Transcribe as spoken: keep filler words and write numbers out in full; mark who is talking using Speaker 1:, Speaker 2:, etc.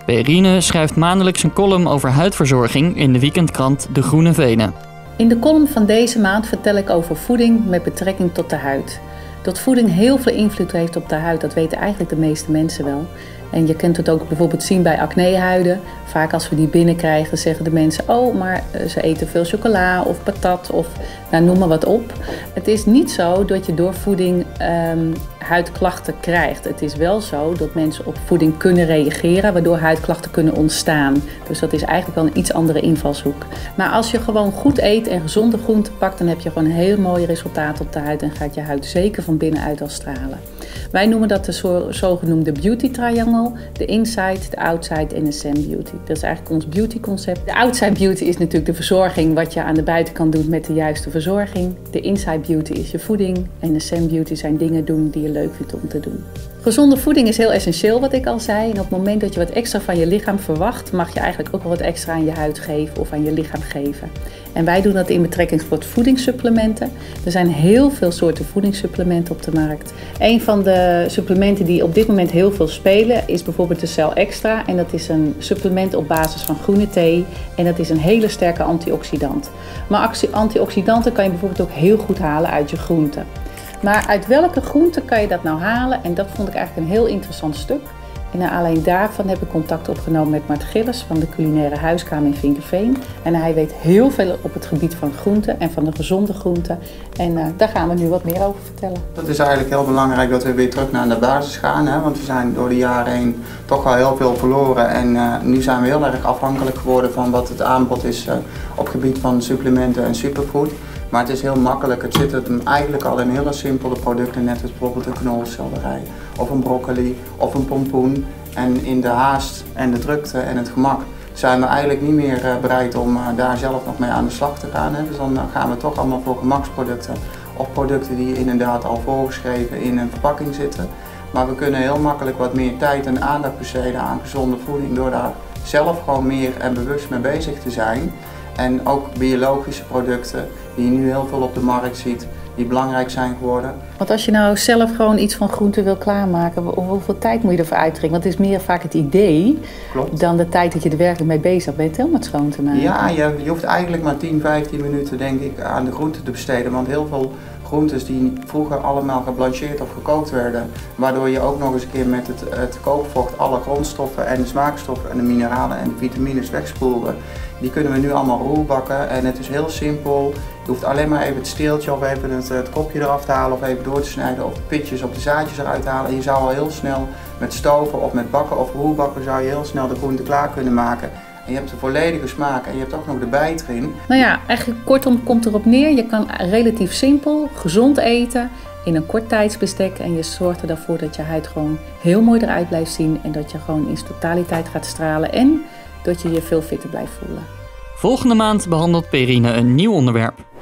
Speaker 1: Perrine schrijft maandelijks een column over huidverzorging in de weekendkrant De Groene Venen.
Speaker 2: In de column van deze maand vertel ik over voeding met betrekking tot de huid. Dat voeding heel veel invloed heeft op de huid, dat weten eigenlijk de meeste mensen wel. En je kunt het ook bijvoorbeeld zien bij acnehuiden. Vaak als we die binnenkrijgen zeggen de mensen, oh, maar ze eten veel chocola of patat of nou, noem maar wat op. Het is niet zo dat je door voeding um, huidklachten krijgt. Het is wel zo dat mensen op voeding kunnen reageren, waardoor huidklachten kunnen ontstaan. Dus dat is eigenlijk wel een iets andere invalshoek. Maar als je gewoon goed eet en gezonde groenten pakt, dan heb je gewoon een heel mooi resultaat op de huid en gaat je huid zeker van binnenuit al stralen. Wij noemen dat de zo, zogenoemde beauty triangle, de inside, de outside en de Zen beauty. Dat is eigenlijk ons beauty concept. De outside beauty is natuurlijk de verzorging, wat je aan de buitenkant doet met de juiste verzorging. De inside beauty is je voeding en de Zen beauty zijn dingen doen die je leuk vindt om te doen. Gezonde voeding is heel essentieel, wat ik al zei. En op het moment dat je wat extra van je lichaam verwacht, mag je eigenlijk ook wel wat extra aan je huid geven of aan je lichaam geven. En wij doen dat in betrekking tot voedingssupplementen. Er zijn heel veel soorten voedingssupplementen op de markt. Een van de supplementen die op dit moment heel veel spelen is bijvoorbeeld de Cell Extra. En dat is een supplement op basis van groene thee. En dat is een hele sterke antioxidant. Maar antioxidanten kan je bijvoorbeeld ook heel goed halen uit je groenten. Maar uit welke groenten kan je dat nou halen? En dat vond ik eigenlijk een heel interessant stuk. En naar aanleiding daarvan heb ik contact opgenomen met Mart Gillis van de culinaire huiskamer in Vinkenveen. En hij weet heel veel op het gebied van groenten en van de gezonde groenten. En uh, daar gaan we nu wat meer over vertellen.
Speaker 3: Het is eigenlijk heel belangrijk dat we weer terug naar de basis gaan. Hè? Want we zijn door de jaren heen toch wel heel veel verloren. En uh, nu zijn we heel erg afhankelijk geworden van wat het aanbod is uh, op het gebied van supplementen en superfood. Maar het is heel makkelijk. Het zit hem eigenlijk al in hele simpele producten, net als bijvoorbeeld een knolselderij of een broccoli of een pompoen. En in de haast en de drukte en het gemak zijn we eigenlijk niet meer uh, bereid om uh, daar zelf nog mee aan de slag te gaan. Hè. Dus dan uh, gaan we toch allemaal voor gemaksproducten of producten die inderdaad al voorgeschreven in een verpakking zitten. Maar we kunnen heel makkelijk wat meer tijd en aandacht besteden aan gezonde voeding door daar zelf gewoon meer en bewust mee bezig te zijn. En ook biologische producten die je nu heel veel op de markt ziet, die belangrijk zijn geworden.
Speaker 2: Want als je nou zelf gewoon iets van groente wil klaarmaken, hoeveel tijd moet je ervoor uittrekken? Want het is meer vaak het idee Klopt. dan de tijd dat je er werkelijk mee bezig bent hè, om het schoon te maken.
Speaker 3: Ja, je, je hoeft eigenlijk maar tien, vijftien minuten denk ik aan de groenten te besteden. Want heel veel groentes die vroeger allemaal geblancheerd of gekookt werden, waardoor je ook nog eens een keer met het, het kookvocht alle grondstoffen en de smaakstoffen en de mineralen en de vitamines wegspoelde. Die kunnen we nu allemaal roerbakken en het is heel simpel. Je hoeft alleen maar even het steeltje of even het, het kopje eraf te halen of even door te snijden of de pitjes of de zaadjes eruit te halen. En je zou al heel snel met stoven of met bakken of roerbakken zou je heel snel de groente klaar kunnen maken. En je hebt de volledige smaak en je hebt ook nog de bijt erin.
Speaker 2: Nou ja, eigenlijk kortom komt erop neer. Je kan relatief simpel, gezond eten in een kort tijdsbestek. En je zorgt ervoor dat je huid gewoon heel mooi eruit blijft zien. En dat je gewoon in zijn totaliteit gaat stralen. En dat je je veel fitter blijft voelen.
Speaker 1: Volgende maand behandelt Perrine een nieuw onderwerp.